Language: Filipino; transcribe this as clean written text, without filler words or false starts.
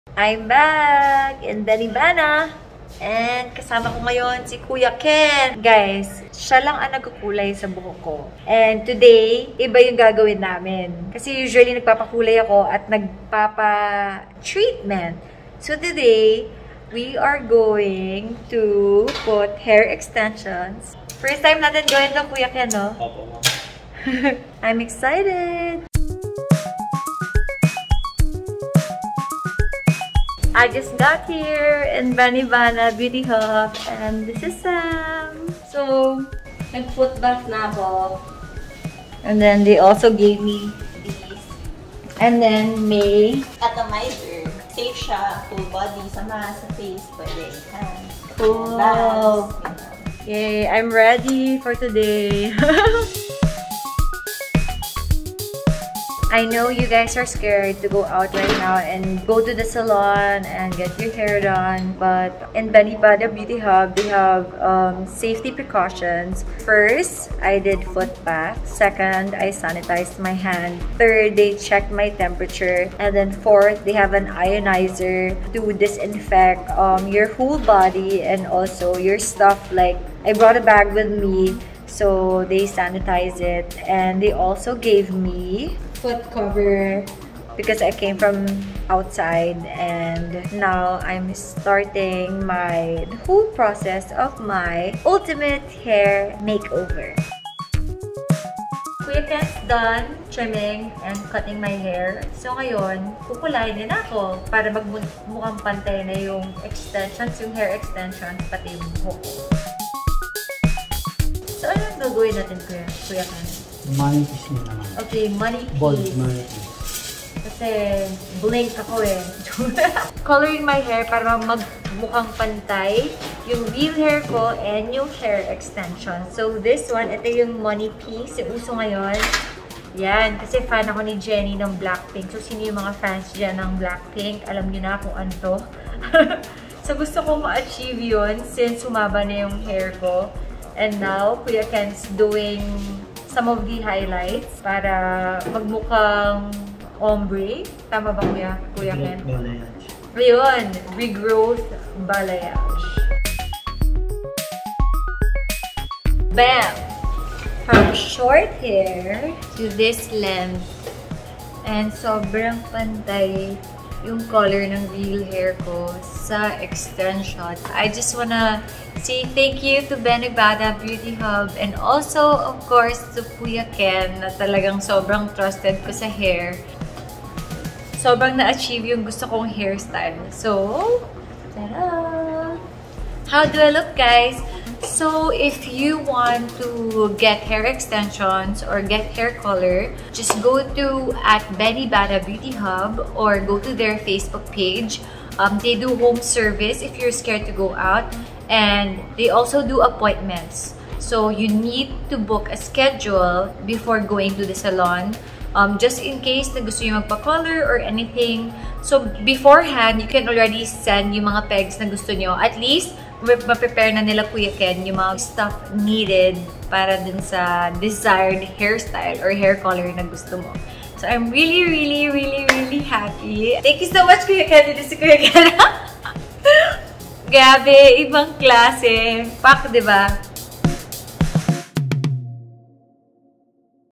I'm back in Benibana. And kasama ko ngayon si Kuya Ken. Guys, siya lang ang nagkukulay sa buhok ko. And today, iba yung gagawin namin. Kasi usually nagpapakulay ako at nagpapa-treatment. So today, we are going to put hair extensions. First time natin gawin ito, Kuya Ken, no? Opo. I'm excited! I just got here in Benibana Beauty Hub and this is Sam. So, nag-foot bath na ako. And then they also gave me these. And then may atomizer. Safe siya, full body, sama sa face, pwede hands. cool. Bands, Yay, I'm ready for today. I know you guys are scared to go out right now and go to the salon and get your hair done, but in Benibana Beauty Hub, they have safety precautions. First, I did foot bath. Second, I sanitized my hand. Third, they checked my temperature. And then fourth, they have an ionizer to disinfect your whole body and also your stuff. Like, I brought a bag with me, so they sanitize it. And they also gave me foot cover because I came from outside, and now I'm starting the whole process of my ultimate hair makeover. Kuya Ken's done trimming and cutting my hair. So ngayon, kukulayin din ako para mukhang pantay na yung extensions, yung hair extensions, pati yung buhok ko. So ano yung gagawin natin, Kuya Ken? Money piece mo naman. Okay, money piece. Bold money piece. Kasi blink ako eh. Coloring my hair para magmukhang pantay yung real hair ko and yung hair extension. So this one, ito yung money piece. Yung uso ngayon. Yan. Kasi fan ako ni Jennie ng Blackpink. So sino yung mga fans dyan ng Blackpink? Alam niyo na kung ano to. So gusto ko ma-achieve yun since humaba na yung hair ko. And now, Kuya Ken's doing some of the highlights para magmukhang ombre. Tama ba, Kuya Ken? Balayage. Ayun, regrowth balayage. Bam! From short hair to this length. And sobrang pantay yung color ng real hair ko sa extension. I just wanna say thank you to Benibana Beauty Hub and also, of course, to Kuya Ken na talagang sobrang trusted ko sa hair. Sobrang na-achieve yung gusto kong hairstyle. So, ta-da! How do I look, guys? So, if you want to get hair extensions or get hair color, just go to @Benibana Beauty Hub or go to their Facebook page. They do home service if you're scared to go out, and they also do appointments. So, you need to book a schedule before going to the salon. Just in case na gusto nyo magpa-color or anything. So, beforehand, you can already send yung mga pegs na gusto nyo. At least, ma-prepare na nila Kuya Ken yung mga stuff needed para dun sa desired hairstyle or hair color na gusto mo. So, I'm really, really, really, really happy. Thank you so much, Kuya Ken. Dito si Kuya Ken. Grabe, ibang klase. Pak, diba?